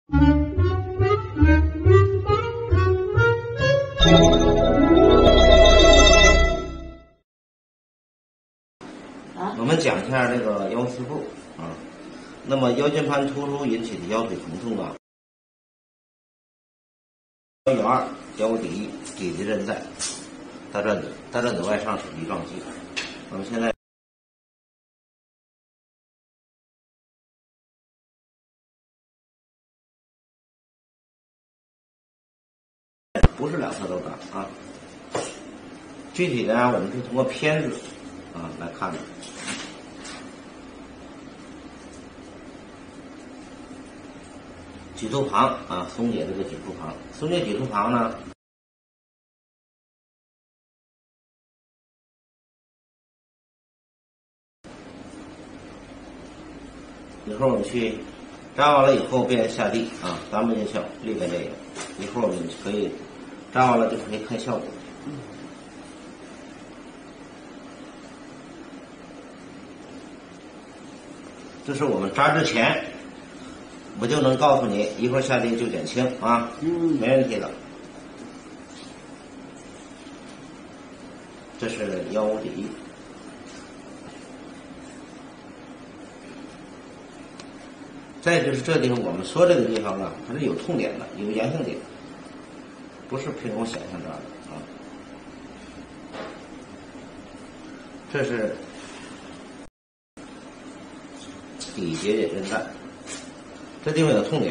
我们讲一下这个腰四步啊。那么腰间盘突出引起的腰腿疼痛啊，腰有二，腰部底肌韧带，大转子外上齿梨状肌。我们现在不是两侧都长啊。具体的呢，我们是通过片子啊来看的。脊柱旁啊，松解这个脊柱旁，松解脊柱旁呢，一会儿我们去扎完了以后便下地啊，单不见效，立在这个，一会儿我们可以扎完了就可以看效果。这是我们扎之前，我就能告诉你，一会儿下地就减轻啊，没问题的。这是腰底，再就是这地方，我们说这个地方啊，它是有痛点的，有阳性点，不是凭空想象这样的啊。这是底节韧带，这地方有痛点，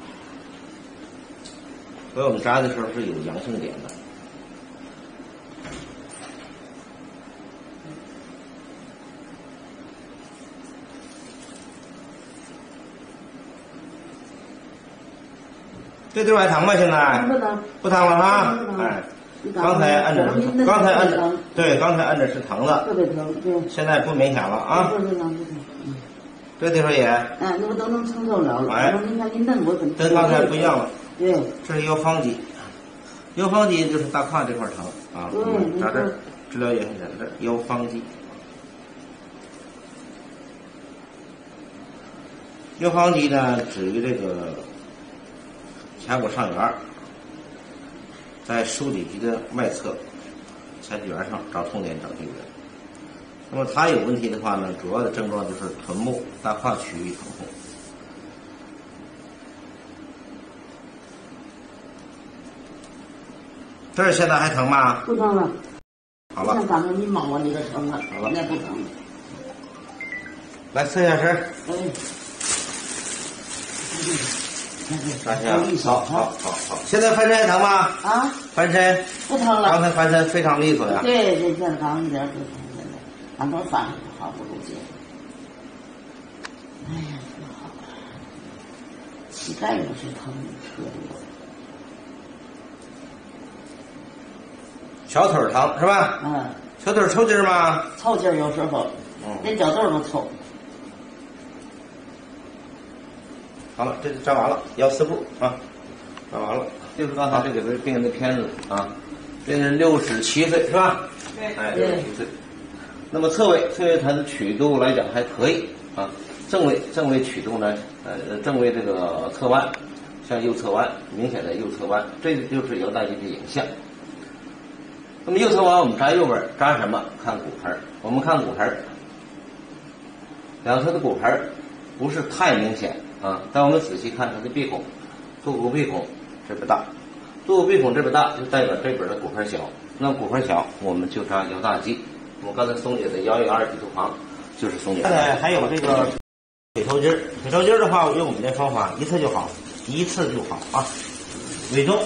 所以我们扎的时候是有阳性点的。这地方还疼吗？现在不疼， 不疼了哈。哎，刚才按着，对，刚才按着是疼的， 特别疼，对。 现在不明显了啊。 不疼。 这地方也， 那我都能承受了。 哎， 你看你弄我怎么？ 跟刚才不一样了。 对。 这是腰方肌，腰方肌就是大胯这块疼啊。 对。 扎这儿治疗也很简单，腰方肌。腰方肌呢，止于这个髂骨上缘，在枢底肌的外侧，髂肌缘上找痛点，找这个。那么它有问题的话呢，主要的症状就是臀部、大胯区域疼痛。这儿现在还疼吗？ 不疼了。 好了。 像刚才你摸我那个疼了，好了，那不疼了。 来侧下身。扎下，好。现在翻身还疼吗？ 啊？ 翻身不疼了。 刚才翻身非常利索呀。 对，现在刚一点不疼，现在俺都翻好不如劲。哎呀，不好，膝盖也是疼，特别。 小腿疼是吧？小腿抽筋吗？ 抽筋有时候，连脚豆都抽。 好了，这就扎完了，腰四步啊，扎完了。就是刚才这个病人的片子啊，病人67岁是吧？ 对， 哎，67岁。那么侧位它的曲度来讲还可以啊，正位曲度呢，正位这个侧弯，向右侧弯，明显的右侧弯，这个就是腰大肌的影像。那么右侧弯我们扎右边，扎什么？看骨盆。我们看骨盆，两侧的骨盆不是太明显啊，但我们仔细看它的鼻孔，坐骨鼻孔这边大，坐骨鼻孔这边大，就代表这边的骨盆小。那骨盆小，我们就扎腰大肌。我们刚才松解的腰有二脊柱旁就是松解。现在还有这个腿抽筋，腿抽筋的话，用我们的方法一次就好，啊。尾中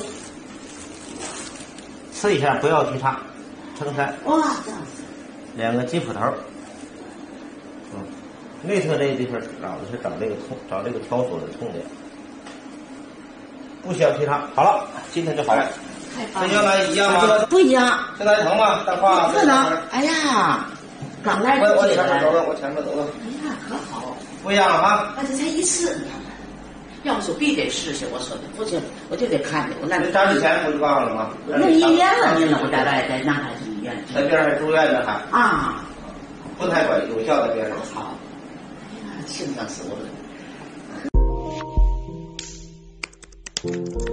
刺一下，不要劈叉，撑开。 哇，这样子。 两个鸡脯头。内侧这个地方找这个痛，找这个挑索的痛点，不需要劈叉。好了，今天就好了。跟原来一样吗？ 不一样。 现在疼吗？大胯。 不疼。哎呀，刚来就我前面走了，我前面走了。 哎呀，可好。 不一样了啊！ 那这才一次，你看看。要说必得试试，我说的，我就得看着。我那扎之前不就告诉了吗？ 那医院了，你我在外在南海市医院。 在边上还住院呢还。 啊。 不太管有效的边上。 好。哎呀，轻的死我了。 了。